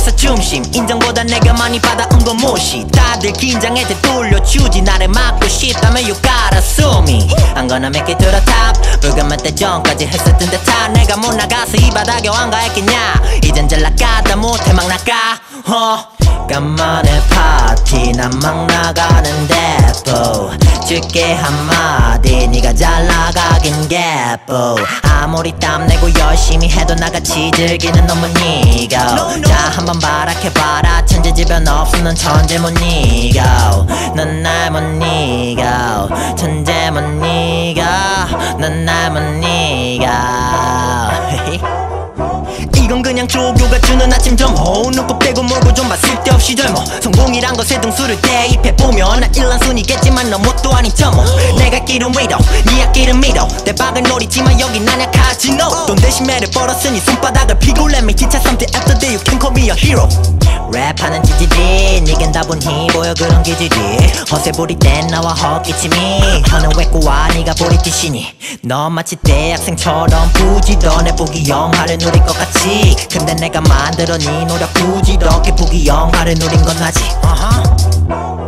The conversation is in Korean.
회사 중심 인정보다 내가 많이 받아온 건 무시 다들 긴장해 대 돌려주지 나를 막고 싶다면 you gotta sue me I'm gonna make it to the top 불가만 때 전까지 했었던 듯하 내가 못 나가서 이 바닥에 왕가했겠냐 이젠 잘 나가다 못해 막 나가 간만에 파티 난 막 나가는데 뭐 줄게 한마디 네가 잘 나가긴 개뽀 아무리 땀내고 열심히 해도 나같이 즐기는 놈은 니가 자 한번 바락해봐라 천재지변 없으면 천재 못 니고 넌 날 못 니고 천재 못 니고 넌 날 못 니고 이건 그냥 조교가 주는 아침 점호 눈곱 떼고 몰고 좀 봐 쓸데없이 젊어 성공이란 것에 등수를 대입해보면 나 1단순이겠지만 너 뭣도 아닌 점호 내가 길은 위로 네 앞길은 미로 대박을 노리지만 여긴 아냐 카지노 돈 대신 매를 벌었으니 손바닥을 피고 Let me teach you something after that you can call me a hero 랩하는 지지리 니겐 다분히 보여 그런 기질이 허세 부릴 땐 나와 헛기침이 너는 왜 꼬아 니가 버리듯이니 넌 마치 대학생처럼 부지런해 보기 영화를 누릴 것 같지 근데 내가 만들어 네 노력 굳이 이렇게 보기 영화를 누린 건 나지